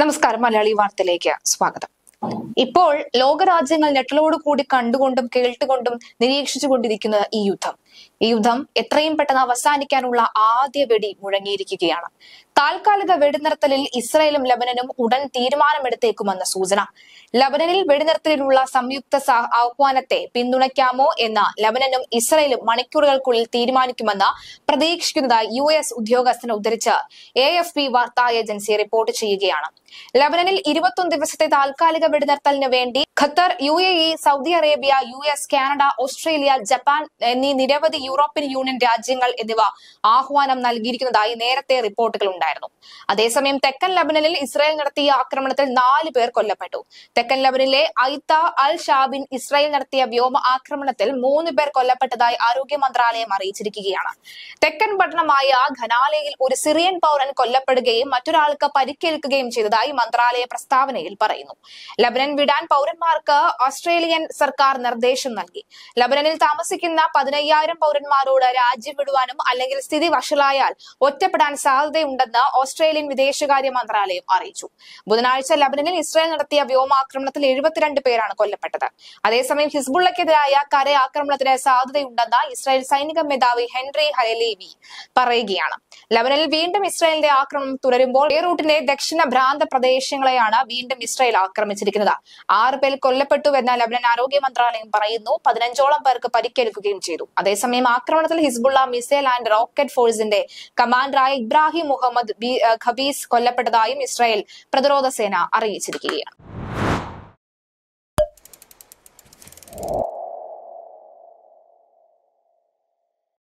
നമസ്കാരം, മലയാളി വാർത്തയിലേക്ക് സ്വാഗതം. ഇപ്പോൾ ലോകരാജ്യങ്ങൾ ഞെട്ടലോട് കൂടി കണ്ടുകൊണ്ടും കേട്ടുകൊണ്ടും നിരീക്ഷിച്ചുകൊണ്ടിരിക്കുന്ന ഈ യുദ്ധം എത്രയും പെട്ടെന്ന് അവസാനിക്കാനുള്ള ആദ്യ വെടി മുഴങ്ങിയിരിക്കുകയാണ്. താൽക്കാലിക വെടിനിർത്തലിൽ ഇസ്രായേലും ലബനനും ഉടൻ തീരുമാനമെടുത്തേക്കുമെന്ന സൂചന. ലബനനിൽ വെടിനിർത്തലിനുള്ള സംയുക്ത ആഹ്വാനത്തെ പിന്തുണയ്ക്കാമോ എന്ന് ലബനനും ഇസ്രായേലും മണിക്കൂറുകൾക്കുള്ളിൽ തീരുമാനിക്കുമെന്ന് പ്രതീക്ഷിക്കുന്നതായി US ഉദ്യോഗസ്ഥനെ ഉദ്ധരിച്ച് AFP വാർത്താ ഏജൻസി റിപ്പോർട്ട് ചെയ്യുകയാണ്. ലബനനിൽ 21 ദിവസത്തെ താൽക്കാലിക വെടിനിർത്തലിന് വേണ്ടി Qatar, UAE, Saudi Arabia, US, Canada, Australia, Japan എന്നീ നിരവധി യൂറോപ്യൻ യൂണിയൻ രാജ്യങ്ങൾ എന്നിവ ആഹ്വാനം നൽകിയിരിക്കുന്നതായി നേരത്തെ റിപ്പോർട്ടുകൾ ഉണ്ടായിരുന്നു. അതേസമയം തെക്കൻ ലബനനിൽ ഇസ്രായേൽ നടത്തിയ ആക്രമണത്തിൽ 4 പേർ കൊല്ലപ്പെട്ടു. തെക്കൻ ലബനനിലെ ഐത്ത അൽ ഷാബിൻ ഇസ്രായേൽ നടത്തിയ വ്യോമ ആക്രമണത്തിൽ 3 പേർ കൊല്ലപ്പെട്ടതായി ആരോഗ്യ മന്ത്രാലയം അറിയിച്ചിരിക്കുകയാണ്. തെക്കൻ പട്ടണമായ ഖനാലയിൽ ഒരു സിറിയൻ പൗരൻ കൊല്ലപ്പെടുകയും മറ്റൊരാൾക്ക് പരിക്കേൽക്കുകയും ചെയ്തതായി മന്ത്രാലയ പ്രസ്താവനയിൽ പറയുന്നു. ലബനൻ വിടാൻ പൗരന്മാർക്ക് ഓസ്ട്രേലിയൻ സർക്കാർ നിർദ്ദേശം നൽകി. ലബനനിൽ താമസിക്കുന്ന 15,000 പൗരന്മാരോട് രാജ്യം വിടുവാനും അല്ലെങ്കിൽ സ്ഥിതി വഷളായാൽ ഒറ്റപ്പെടാൻ സാധ്യതയുണ്ടെന്ന് ഓസ്ട്രേലിയൻ വിദേശകാര്യ മന്ത്രാലയം അറിയിച്ചു. ബുധനാഴ്ച ലബനനിൽ ഇസ്രായേൽ നടത്തിയ വ്യോമാക്രമണത്തിൽ 72 പേരാണ് കൊല്ലപ്പെട്ടത്. അതേസമയം ഹിസ്ബുള്ളക്കെതിരായ കര ആക്രമണത്തിന് സാധ്യതയുണ്ടെന്ന് ഇസ്രായേൽ സൈനിക മേധാവി ഹെൻറി ഹലേവി പറയുകയാണ്. ലബനനിൽ വീണ്ടും ഇസ്രായേലിന്റെ ആക്രമണം തുടരുമ്പോൾ ബെയ്റൂട്ടിന്റെ ദക്ഷിണ പ്രാന്ത പ്രദേശങ്ങളെയാണ് വീണ്ടും ഇസ്രായേൽ ആക്രമിച്ചിരിക്കുന്നത്. 6 പേർ കൊല്ലപ്പെട്ടുവെന്ന് ലബനൻ ആരോഗ്യ മന്ത്രാലയം പറയുന്നു. 15ഓളം പേർക്ക് പരിക്കേൽക്കുകയും ചെയ്തു. അതേസമയം ആക്രമണത്തിൽ ഹിസ്ബുള്ള മിസൈൽ ആൻഡ് റോക്കറ്റ് ഫോഴ്സിന്റെ കമാൻഡറായ ഇബ്രാഹിം മുഹമ്മദ് ഖബീസ് കൊല്ലപ്പെട്ടതായും ഇസ്രായേൽ പ്രതിരോധ സേന അറിയിച്ചിരിക്കുകയാണ്.